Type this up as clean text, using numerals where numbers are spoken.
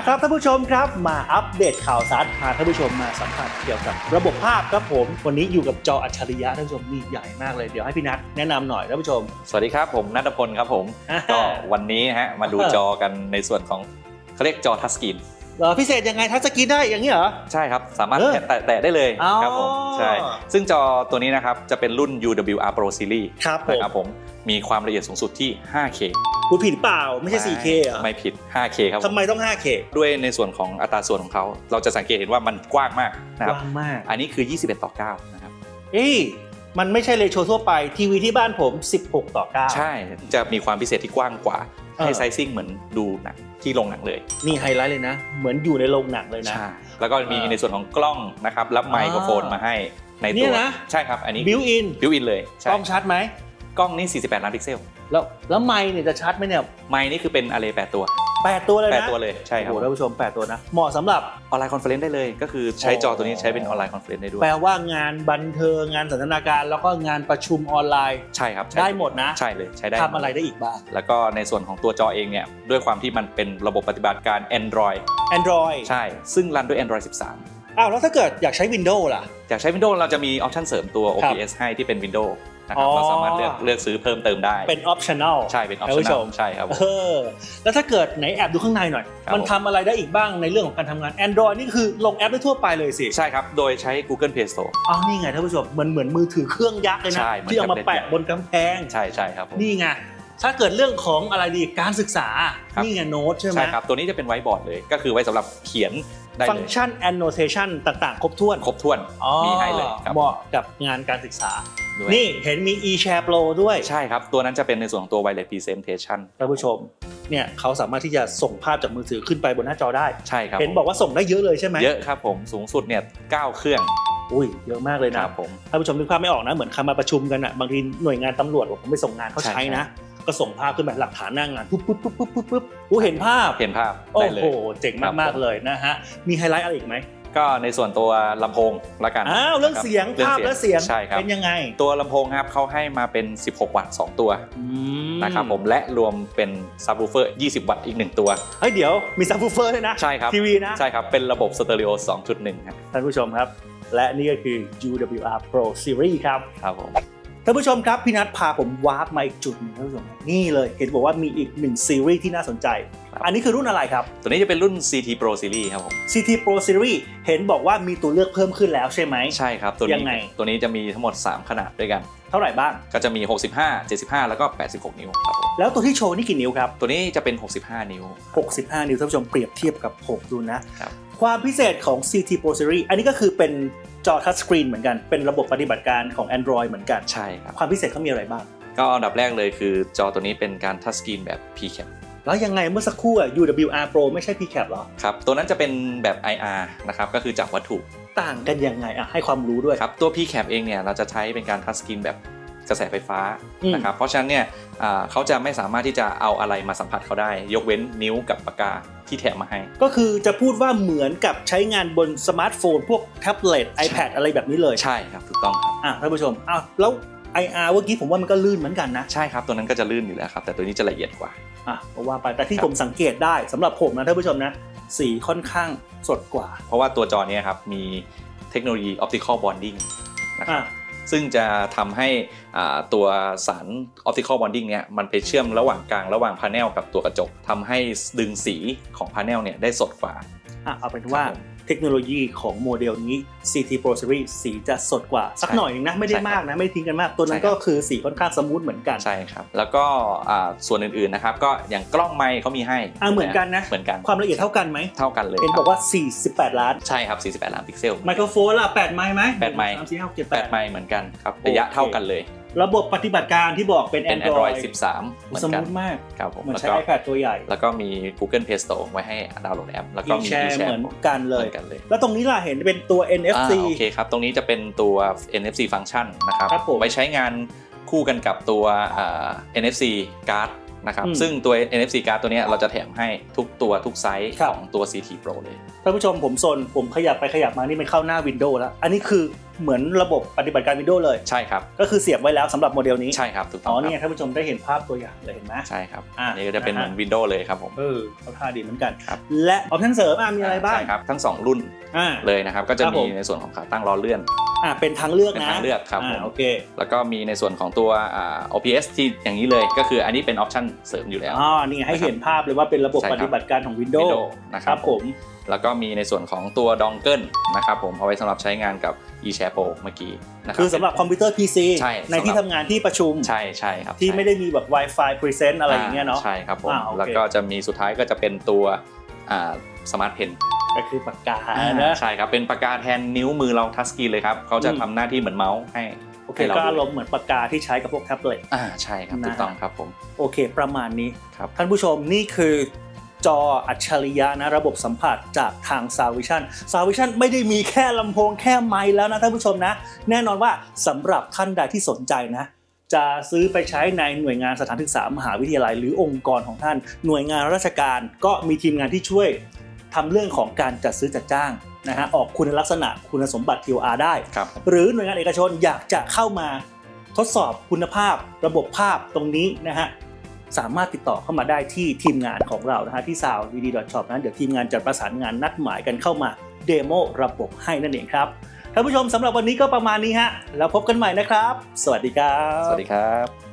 ครับท่านผู้ชมครับมาอัปเดตข่าวสารพาท่านผู้ชมมาสัมผัสเกี่ยวกับระบบภาพครับผมวันนี้อยู่กับจออัจฉริยะท่านผู้ชมนี่ใหญ่มากเลยเดี๋ยวให้พี่นัทแนะนำหน่อยท่านผู้ชมสวัสดีครับผมณัฐพลครับผมก็วันนี้ฮะมาดูจอกันในส่วนของเขาเรียกจอทัชสกรีนพิเศษยังไงทัชสกรีนได้อย่างนี้เหรอใช่ครับสามารถแตะได้เลยครับผมใช่ซึ่งจอตัวนี้นะครับจะเป็นรุ่น UWR Pro Series นะครับผมมีความละเอียดสูงสุดที่ 5K พูดผิดเปล่าไม่ใช่ 4K เหรอไม่ผิด 5K ครับทำไมต้อง 5K ด้วยในส่วนของอัตราส่วนของเขาเราจะสังเกตเห็นว่ามันกว้างมากนะครับกว้างมากอันนี้คือ 21:9 นะครับมันไม่ใช่เรโชทั่วไปทีวีที่บ้านผม16:9 ใช่จะมีความพิเศษที่กว้างกว่าให้ไซซิ่งเหมือนดูหนังที่โรงหนังเลยนี่ไฮไลท์เลยนะเหมือนอยู่ในโรงหนังเลยนะใช่แล้วก็มีในส่วนของกล้องนะครับรับไมโครโฟนมาให้ในตัวนะใช่ครับอันนี้บิวอินเลยกล้องชัดไหมกล้องนี่48ล้านพิกเซลแล้วไมค์เนี่ยจะชัดไหมเนี่ยไมค์นี่คือเป็น Array 8 ตัวเลยนะ 8 ตัวเลยใช่ครับท่านผู้ชม8 ตัวนะเหมาะสำหรับออนไลน์คอนเฟอเรนซ์ได้เลยก็คือใช้จอตัวนี้ใช้เป็นออนไลน์คอนเฟอเรนซ์ได้ด้วยแปลว่างานบันเทิงงานสันทนาการแล้วก็งานประชุมออนไลน์ใช่ครับได้หมดนะใช่เลยใช้ได้ทำอะไรได้อีกบ้างแล้วก็ในส่วนของตัวจอเองเนี่ยด้วยความที่มันเป็นระบบปฏิบัติการ Android ใช่ซึ่งรันด้วย Android 13 แล้วถ้าเกิดอยากใช้ Windows ล่ะอยากใช้ Windows เราจะมีออปชั่นเสริมตัว OPS ให้ที่เป็น Windowsเราสามารถเลือกซื้อเพิ่มเติมได้เป็น optional ใช่เป็น optional ใช่ครับแล้วถ้าเกิดไหนแอบดูข้างในหน่อยมันทำอะไรได้อีกบ้างในเรื่องของการทำงาน Android นี่คือลงแอปได้ทั่วไปเลยสิใช่ครับโดยใช้ Google Play Store นี่ไงท่านผู้ชมมันเหมือนมือถือเครื่องยักษ์เลยนะที่เอามาแปะบนกำแพงใช่ครับนี่ไงถ้าเกิดเรื่องของอะไรดีการศึกษานี่ไงโน้ตใช่ไหมใช่ครับตัวนี้จะเป็นไวท์บอร์ดเลยก็คือไว้สำหรับเขียนฟังก์ชัน annotation ต่างๆครบถ้วนมีให้เลยเหมาะกับงานการศึกษานี่เห็นมี eShare Pro ด้วยใช่ครับตัวนั้นจะเป็นในส่วนของตัว Wireless Presentation ท่านผู้ชมเนี่ยเขาสามารถที่จะส่งภาพจากมือถือขึ้นไปบนหน้าจอได้ใช่ครับเห็นบอกว่าส่งได้เยอะเลยใช่ไหมเยอะครับผมสูงสุดเนี่ย9เครื่องเยอะมากเลยนะท่านผู้ชมนึกภาพไม่ออกนะเหมือนคำมาประชุมกันอ่ะบางทีหน่วยงานตำรวจผมไปส่งงานเขาใช้นะก็ส่งภาพขึ้นไปหลักฐานหน้างานปุ๊บเห็นภาพได้เลยโอ้โหเจ๋งมากๆเลยนะฮะมีไฮไลท์อะไรอีกไหมก็ในส่วนตัวลำโพงละกันเรื่องเสียงภาพและเสียงเป็นยังไงตัวลำโพงครับเขาให้มาเป็น16วัตต์2ตัวนะครับผมและรวมเป็นซับวูเฟอร์20วัตต์อีก1ตัวเดี๋ยวมีซับวูเฟอร์ด้วยนะใช่ครับทีวีนะใช่ครับเป็นระบบสเตอริโอ 2.1 ครับท่านผู้ชมครับและนี่ก็คือ UWR Pro Series ครับผมท่านผู้ชมครับพี่นัทพาผมวาร์ปมาอีกจุดนึงท่านผู้ชมนี่เลยเห็นบอกว่ามีอีก1ซีรีส์ที่น่าสนใจอันนี้คือรุ่นอะไรครับตัวนี้จะเป็นรุ่น CT Pro Series ครับผม CT Pro Series เห็นบอกว่ามีตัวเลือกเพิ่มขึ้นแล้วใช่ไหมใช่ครับตัวนี้จะมีทั้งหมด3ขนาดด้วยกันเท่าไหร่บ้างก็จะมี65 75แล้วก็86นิ้วครับผมแล้วตัวที่โชว์นี่กี่นิ้วครับตัวนี้จะเป็น65นิ้วท่านผู้ชมเปรียบเทียบกับ6ดูนะความพิเศษของ CT Pro Series อันนี้ก็คือเป็นจอทัชสกรีนเหมือนกันเป็นระบบปฏิบัติการของ Android เหมือนกันใช่ครับความพิเศษเขามีอะไรบ้างก็อันดับแรกเลยคือจอตัวนี้เป็นการทัชสกรีนแบบ PCAP แล้วยังไงเมื่อสักครู่UWR Pro ไม่ใช่ PCAP หรอครับตัวนั้นจะเป็นแบบ IR นะครับก็คือจับวัตถุต่างกันยังไงให้ความรู้ด้วยครับตัว PCAP เองเนี่ยเราจะใช้เป็นการทัชสกรีนแบบกระแสไฟฟ้านะครับเพราะฉะนั้นเนี่ยเขาจะไม่สามารถที่จะเอาอะไรมาสัมผัสเขาได้ยกเว้นนิ้วกับปากกาที่แถมมาให้ก็คือจะพูดว่าเหมือนกับใช้งานบนสมาร์ทโฟนพวกแท็บเล็ต iPad อะไรแบบนี้เลยใช่ครับถูกต้องครับท่านผู้ชมแล้ว IR เมื่อกี้ผมว่ามันก็ลื่นเหมือนกันนะใช่ครับตัวนั้นก็จะลื่นอยู่แล้วครับแต่ตัวนี้จะละเอียดกว่าเพราะว่าไปแต่ที่ผมสังเกตได้สำหรับผมนะท่านผู้ชมนะสีค่อนข้างสดกว่าเพราะว่าตัวจอนี้ครับมีเทคโนโลยี Optical Bonding นะครับซึ่งจะทำให้ตัวสาร Optical Bonding เนี่ยมันไปเชื่อมระหว่างกลางระหว่างพาเนลกับตัวกระจกทำให้ดึงสีของพาเนลเนี่ยได้สดกว่าเอาเป็นว่าเทคโนโลยีของโมเดลนี้ CT Pro Series สีจะสดกว่าสักหน่อยนึงนะไม่ได้มากนะไม่ทิ้งกันมากตัวนั้นก็คือสีค่อนข้างสมูทเหมือนกันใช่ครับแล้วก็ส่วนอื่นๆนะครับก็อย่างกล้องไมค์เขามีให้เหมือนกันนะเหมือนกันความละเอียดเท่ากันไหมเท่ากันเลยเห็นบอกว่า48ล้านใช่ครับ48ล้านพิกเซลไมโครโฟนล่ะ8ไมค์ไหม 8ไมค์8ไมค์เหมือนกันครับระยะเท่ากันเลยระบบปฏิบัติการที่บอกเป็น Android 13เหมือนกันมากครับผมมันใช้ iPad ตัวใหญ่แล้วก็มี Google Play Store ไว้ให้ดาวน์โหลดแอปแล้วก็มี eShare เหมือนกันเลยแล้วตรงนี้ล่ะเห็นเป็นตัว NFC โอเคครับตรงนี้จะเป็นตัว NFC ฟังก์ชันนะครับไว้ใช้งานคู่กันกับตัวNFC card นะครับซึ่งตัว NFC card ตัวนี้เราจะแถมให้ทุกตัวทุกไซส์ของตัว CT Pro เลยท่านผู้ชมผมขยับไปขยับมานี่มันเข้าหน้า Windows แล้วอันนี้คือเหมือนระบบปฏิบัติการ Windows เลยใช่ครับก็คือเสียบไว้แล้วสำหรับโมเดลนี้ใช่ครับถูกต้องนี่ท่านผู้ชมได้เห็นภาพตัวอย่างเลยเห็นไหมใช่ครับนี่ก็จะเป็นเหมือน Windows เลยครับผมเขาท่าดีเหมือนกันและออปชั่นเสริมมีอะไรบ้างใช่ครับทั้ง2รุ่นเลยนะครับก็จะมีในส่วนของขาตั้งล้อเลื่อนเป็นทางเลือกนะเป็นทางเลือกครับผมโอเคแล้วก็มีในส่วนของตัวOPS ที่อย่างนี้เลยก็คืออันนี้เป็นออปชั่นเสริมอยู่แล้วนี่ให้เห็นภาพเลยว่าเป็นระบบปฏิบัติการของ Windows นะครับผมแล้วก็มีในส่วนของตัวดองเกิลนะครับผมเอาไว้สำหรับใช้งานกับ eShare Pro เมื่อกี้นะครับคือสำหรับคอมพิวเตอร์ PC ในที่ทำงานที่ประชุมใช่ครับที่ไม่ได้มีแบบ Wi-Fi Present อะไรอย่างเงี้ยเนาะใช่ครับผมแล้วก็จะมีสุดท้ายก็จะเป็นตัวสมาร์ทเพนก็คือปากกานะใช่ครับเป็นปากกาแทนนิ้วมือเราทัชสกรีนเลยครับเขาจะทำหน้าที่เหมือนเมาส์ให้โอเคก็อารมณ์เหมือนปากกาที่ใช้กับพวกแท็บเล็ตใช่ครับถูกต้องครับผมโอเคประมาณนี้ครับท่านผู้ชมนี่คือจออัจฉริยะนะระบบสัมผัสจากทาง Soundvision ไม่ได้มีแค่ลำโพงแค่ไมค์แล้วนะท่านผู้ชมนะแน่นอนว่าสำหรับท่านใดที่สนใจนะจะซื้อไปใช้ในหน่วยงานสถานศึกษามหาวิทยาลัยหรือองค์กรของท่านหน่วยงานราชการก็มีทีมงานที่ช่วยทำเรื่องของการจัดซื้อจัดจ้างนะฮะออกคุณลักษณะคุณสมบัติ TOR ได้หรือหน่วยงานเอกชนอยากจะเข้ามาทดสอบคุณภาพระบบภาพตรงนี้นะฮะสามารถติดต่อเข้ามาได้ที่ทีมงานของเรานะฮะที่ soundvd.shop นะเดี๋ยวทีมงานจะประสานงานนัดหมายกันเข้ามาเดโมระบบให้นั่นเองครับท่านผู้ชมสำหรับวันนี้ก็ประมาณนี้ฮะแล้วพบกันใหม่นะครับสวัสดีครับสวัสดีครับ